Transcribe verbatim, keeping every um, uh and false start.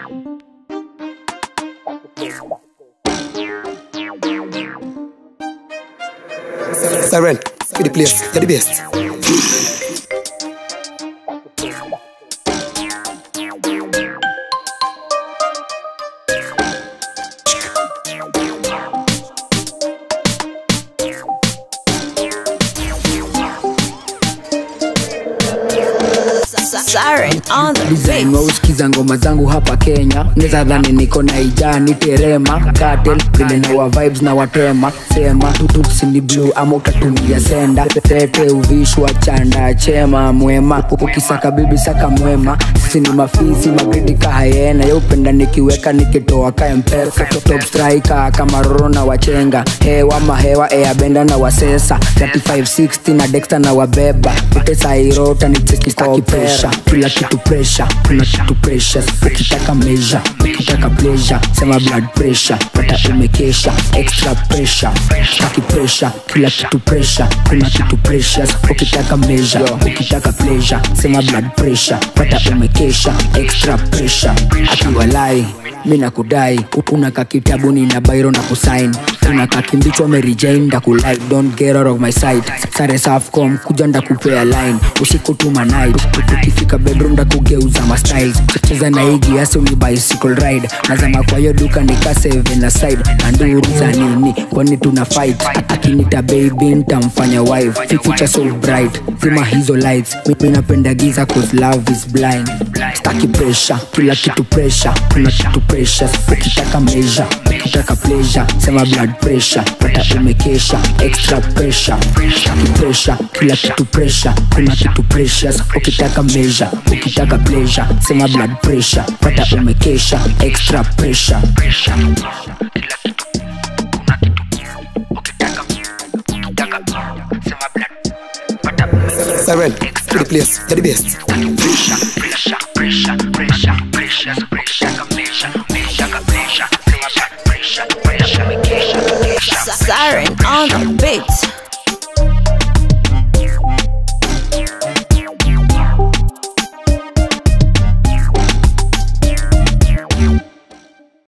Siren, for the place, you're the best. Siren on the design Wauskiza ngoma zangu hapa Kenya. UNEZA Dhani niko naija Niite Rema. Kartel vile nawavybez Nawatema. Sema tutusi ni blue ama utatumia Xender. Tete huvishwa Chanda Chema Mwema. Ukisaka bibi saka Mwema. Sisi ni mafisi magritika hayena. Ya upenda nikiweka nikitoa ka mpesa. Top striker kama Roro na wachenga. Hewa Mahewa Airbender na wasesa. thirty-five sixty na Dexter na wabeba. Utesa irota ni cheki Staki pressure. Kila kitu pressure, kuna kitu pressure. Ukitaka measure, ukitaka pleasure. Sema blood pressure, pata umekesha. Extra pressure, Staki pressure. Kila kitu pressure, kuna kitu pressure. Ukitaka measure, ukitaka pleasure. Sema blood pressure, pata umekesha. Extra pressure, akiwalai mina kudai. Unaka kitabu nina bairo na kusign. Unaka kimbichwa Mary Jane nda kulike. Don't get out of my sight. Sare Safcom kuja nda kupea line. Usiku tuma night. Ukifika bedroom nda kugeuza ma styles. Cheza na higi yasi uni bicycle ride. Nazama kwa yo duka nika seven na side. Anduru za nini kwani tuna fight. Akinita baby nitamfanya wife. Future so bright. Zima hizo lights. Mimi napenda giza cause love is blind. Staki pressure, kila kitu pressure. Kuna kitu pressure, ukitaka measure, ukitaka pleasure. Sema blood pressure, pata umekesha. Extra pressure, staki pressure. Kila kitu pressure, kuna kitu pressure. Ukitaka measure, ukitaka pleasure. Sema blood pressure, pata umekesha. Extra pressure. Siren, for the place, you're the best. Pressure, pressure, pressure, pressure, pressure, pressure, pressure, pressure, pressure, pressure, pressure. Siren on the beat.